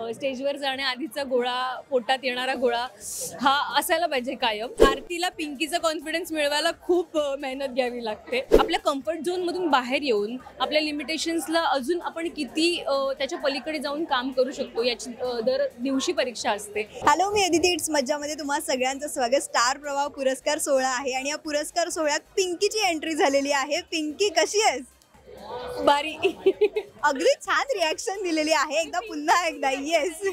स्टेजवर जाण्याआधीचा गोळा, पोटात येणारा गोळा हा असायला पाहिजे कायम। आरतीला पिंकीचा कॉन्फिडन्स मिळवायला खूप मेहनत घ्यावी लागते। आपल्या कम्फर्ट झोनमधून बाहेर येऊन आपल्या लिमिटेशन्सला अजून आपण किती त्याच्या पलीकडे जाऊन काम करू शकतो याची दर दिवशी परीक्षा असते। हॅलो, मी अदिती इट्स मज्जामध्ये तुम्हा सगळ्यांचं स्वागत। स्टार प्रवाह पुरस्कार सोहळा आहे आणि या पुरस्कार सोहळ्यात पिंकीची एंट्री झालेली आहे। पिंकी, कशी आहेस? बारी अगदी छान रिॲक्शन दिलेली आहे। एकदा पुन्हा एकदा येस,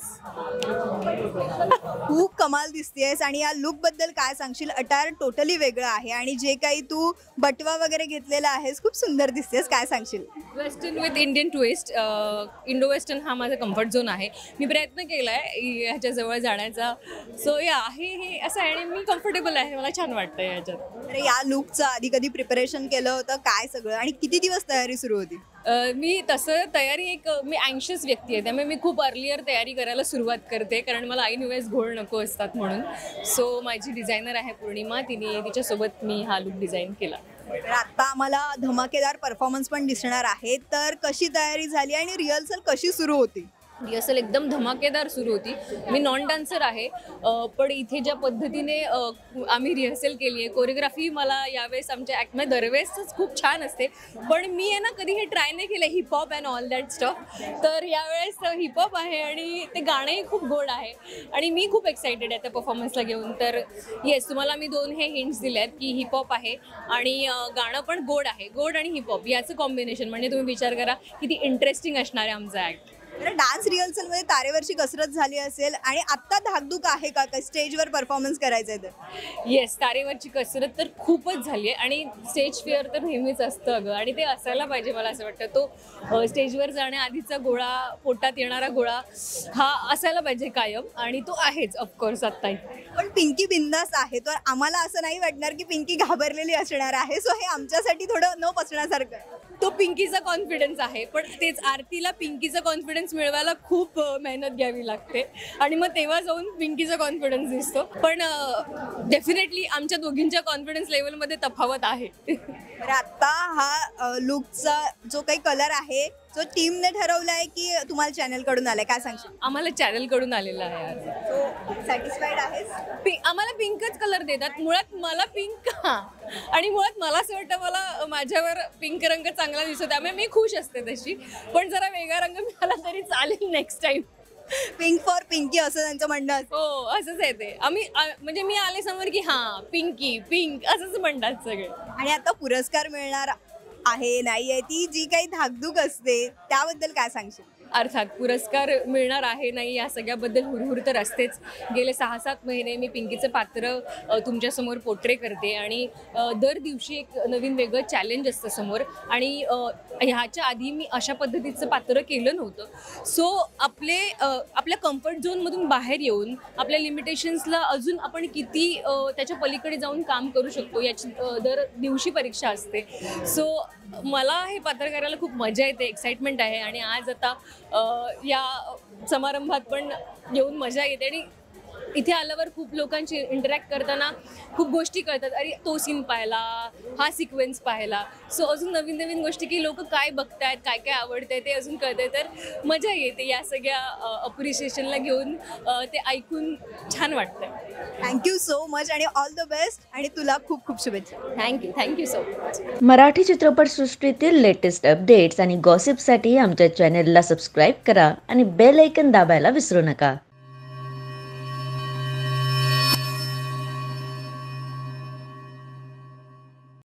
खूप कमाल दिसतेस आणि या लुक बद्दल काय सांगशील? अटायर टोटली वेगळं आहे आणि जे काही तू बटवा वगैरे घेतलेला आहेस खूप सुंदर दिसतेस, काय सांगशील? Western with Indian twist, Indo western हा माझा कम्फर्ट झोन आहे। मी प्रयत्न केला आहे ह्याच्या जवळ जाण्याचा। सो या हे असं आहे आणि मी कम्फर्टेबल आहे, मला छान वाटतं याच्यात। अरे, या लुकचं आधी कधी प्रिपरेशन केलं होतं काय सगळं आणि किती दिवस तयारी सुरू होती? मी तसं तयारी मी अँशियस व्यक्ती आहे, त्यामुळे मी खूप अर्लियर तयारी करायला सुरुवात करते, कारण मला ऐनवेळेस घोळ नको असतात म्हणून। सो माझी डिझायनर आहे पूर्णिमा, तिच्यासोबत मी हा लुक डिझाईन केला। तर आता आम्हाला धमाकेदार परफॉर्मन्स पण दिसणार आहे, तर कशी तयारी झाली आणि रिहर्सल कशी सुरू होती? रिहर्सल एकदम धमाकेदार सुरू होती। मी नॉन डान्सर आहे, पण इथे ज्या पद्धतीने आम्ही रिहर्सल केली आहे, कोरिओग्राफी मला यावेळेस आमच्या ॲक्टमध्ये दरवेळेसच खूप छान असते, पण मी आहे ना कधी हे ट्राय नाही केलं hip hop and all that stuff. तर यावेळेस हिपहॉप आहे आणि ते गाणंही खूप गोड आहे आणि मी खूप एक्सायटेड आहे त्या परफॉर्मन्सला घेऊन। तर येस, तुम्हाला मी दोन हे हिंट्स दिले आहेत की हिपहॉप आहे आणि गाणं पण गोड आहे। गोड आणि हिपहॉप याचं कॉम्बिनेशन म्हणजे तुम्ही विचार करा किती इंटरेस्टिंग असणार आहे आमचं ॲक्ट। डान्स रिहर्सल मध्ये तारेवरची कसरत झाली असेल आणि आत्ता धाकधूक आहे का स्टेजवर परफॉर्मन्स करायचं आहे तर? येस, तारेवरची कसरत तर खूपच झाली आहे आणि स्टेज फिअर तर नेहमीच असतं अगं, आणि ते असायला पाहिजे मला असं वाटतं। तो स्टेजवर जाण्याआधीचा गोळा, पोटात येणारा गोळा हा असायला पाहिजे कायम, आणि तो आहेच ऑफकोर्स आत्ताही। पण पिंकी बिंदास आहे, तर आम्हाला असं नाही वाटणार की पिंकी घाबरलेली असणार आहे। सो हे आमच्यासाठी थोडं न पचण्यासारखं। तो पिंकीचा कॉन्फिडन्स आहे, पण तेच आरतीला पिंकीचा कॉन्फिडन्स मिळवायला खूप मेहनत घ्यावी लागते आणि मग तेव्हा जाऊन पिंकीचा कॉन्फिडन्स दिसतो। पण डेफिनेटली आमच्या दोघींच्या कॉन्फिडन्स लेवलमध्ये तफावत आहे। तर आता हा लुकचा जो काही कलर आहे जो टीमने ठरवला आहे की तुम्हाला चॅनल कडून आलाय, काय सांगशील? आम्हाला चॅनल कडून आलेला आहे आज। सो सॅटिस्फाईड आहेस? आम्हाला पिंकच कलर देतात मुळात, मला पिंक आणि मुळात मला असं वाटतं मला माझ्यावर पिंक रंग चांगला दिसतो, त्यामुळे मी खुश असते तशी। पण जरा वेगळा रंग मिळाला तरी चालेल next time. Pink for pinky असं त्यांचं म्हणणं असतं। हो, असंच आहे ते। म्हणजे मी आले समोर की हां पिंकी पिंक असंच म्हणतात सगळे। आणि आता पुरस्कार मिळणार आहे नाही आहे, ती जी काही धाकधूक असते त्याबद्दल काय सांगशील? अर्थात पुरस्कार मिळणार आहे नाही या सगळ्याबद्दल हुरहुर तर असतेच। गेले 6-7 महिने मी पिंकीचं पात्र तुमच्यासमोर पोर्ट्रे करते आणि दर दिवशी एक नवीन वेगळं चॅलेंज असतं समोर, आणि ह्याच्या आधी मी अशा पद्धतीचं पात्र केलं नव्हतं। सो आपल्या कम्फर्ट झोनमधून बाहेर येऊन आपल्या लिमिटेशन्सला अजून आपण किती त्याच्या पलीकडे जाऊन काम करू शकतो याची दर दिवशी परीक्षा असते। सो मला हे पात्र करायला खूप मजा येते, एक्साइटमेंट आहे, आणि आज आता या समारंभात पण येऊन मजा येते आणि इथे आल्यावर खूप लोकांची इंटरॅक्ट करताना खूप गोष्टी कळतात। अरे, तो सीन पाहिला, हा सिक्वेन्स पाहिला, सो अजून नवीन नवीन गोष्टी की लोक काय बघतायत, काय काय आवडतंय ते अजून कळतंय, तर मजा येते या सगळ्या अप्रिशिएशनला घेऊन। ते ऐकून छान वाटतंय। थँक्यू सो मच आणि ऑल द बेस्ट, आणि तुला खूप खूप शुभेच्छा। Thank you so much. मराठी चित्रपटसृष्टीतील लेटेस्ट अपडेट्स आणि गॉसिपसाठी आमच्या चॅनेलला सबस्क्राईब करा आणि बेल आयकॉन दाबायला विसरू नका।